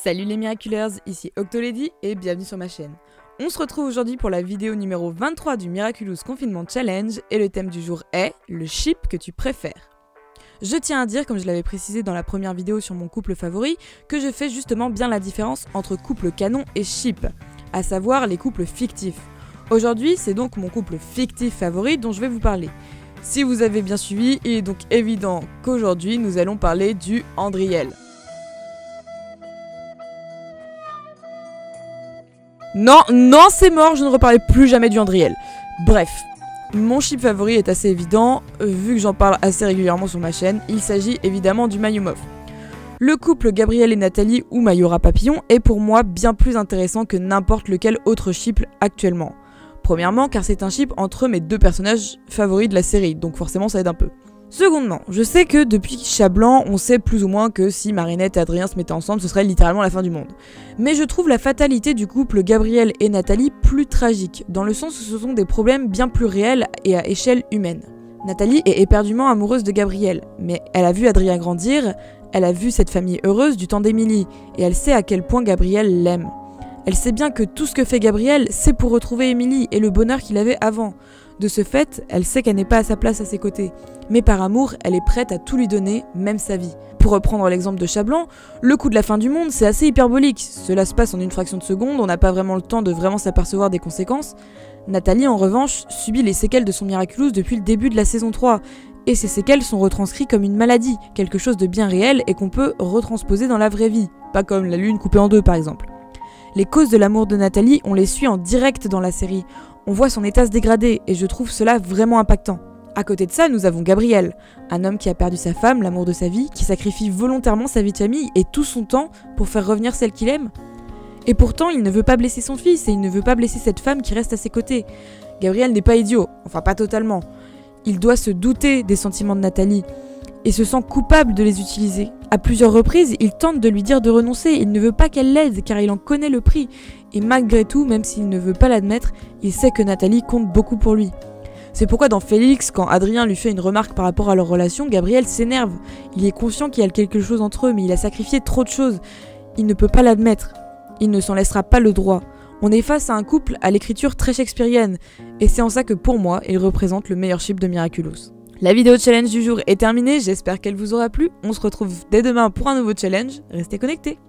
Salut les Miraculeurs, ici Octolady et bienvenue sur ma chaîne. On se retrouve aujourd'hui pour la vidéo numéro 23 du Miraculous Confinement Challenge et le thème du jour est le ship que tu préfères. Je tiens à dire, comme je l'avais précisé dans la première vidéo sur mon couple favori, que je fais justement bien la différence entre couple canon et ship, à savoir les couples fictifs. Aujourd'hui, c'est donc mon couple fictif favori dont je vais vous parler. Si vous avez bien suivi, il est donc évident qu'aujourd'hui nous allons parler du Andriel. Non, c'est mort, je ne reparlerai plus jamais du Andriel. Bref, mon ship favori est assez évident, vu que j'en parle assez régulièrement sur ma chaîne, il s'agit évidemment du Mayumov. Le couple Gabriel et Nathalie ou Mayura Papillon est pour moi bien plus intéressant que n'importe lequel autre ship actuellement. Premièrement, car c'est un ship entre mes deux personnages favoris de la série, donc forcément ça aide un peu. Secondement, je sais que depuis Chat Blanc, on sait plus ou moins que si Marinette et Adrien se mettaient ensemble, ce serait littéralement la fin du monde. Mais je trouve la fatalité du couple Gabriel et Nathalie plus tragique, dans le sens où ce sont des problèmes bien plus réels et à échelle humaine. Nathalie est éperdument amoureuse de Gabriel, mais elle a vu Adrien grandir, elle a vu cette famille heureuse du temps d'Émilie, et elle sait à quel point Gabriel l'aime. Elle sait bien que tout ce que fait Gabriel, c'est pour retrouver Émilie et le bonheur qu'il avait avant. De ce fait, elle sait qu'elle n'est pas à sa place à ses côtés. Mais par amour, elle est prête à tout lui donner, même sa vie. Pour reprendre l'exemple de Chat Blanc, le coup de la fin du monde, c'est assez hyperbolique. Cela se passe en une fraction de seconde, on n'a pas vraiment le temps de vraiment s'apercevoir des conséquences. Nathalie, en revanche, subit les séquelles de son Miraculous depuis le début de la saison 3. Et ces séquelles sont retranscrites comme une maladie, quelque chose de bien réel et qu'on peut retransposer dans la vraie vie. Pas comme la lune coupée en deux par exemple. Les causes de l'amour de Nathalie, on les suit en direct dans la série. On voit son état se dégrader et je trouve cela vraiment impactant. À côté de ça, nous avons Gabriel, un homme qui a perdu sa femme, l'amour de sa vie, qui sacrifie volontairement sa vie de famille et tout son temps pour faire revenir celle qu'il aime. Et pourtant, il ne veut pas blesser son fils et il ne veut pas blesser cette femme qui reste à ses côtés. Gabriel n'est pas idiot, enfin pas totalement. Il doit se douter des sentiments de Nathalie et se sent coupable de les utiliser. À plusieurs reprises, il tente de lui dire de renoncer, il ne veut pas qu'elle l'aide car il en connaît le prix. Et malgré tout, même s'il ne veut pas l'admettre, il sait que Nathalie compte beaucoup pour lui. C'est pourquoi dans Félix, quand Adrien lui fait une remarque par rapport à leur relation, Gabriel s'énerve. Il est conscient qu'il y a quelque chose entre eux, mais il a sacrifié trop de choses. Il ne peut pas l'admettre. Il ne s'en laissera pas le droit. On est face à un couple à l'écriture très shakespearienne, et c'est en ça que pour moi, il représente le meilleur ship de Miraculous. La vidéo challenge du jour est terminée, j'espère qu'elle vous aura plu. On se retrouve dès demain pour un nouveau challenge. Restez connectés.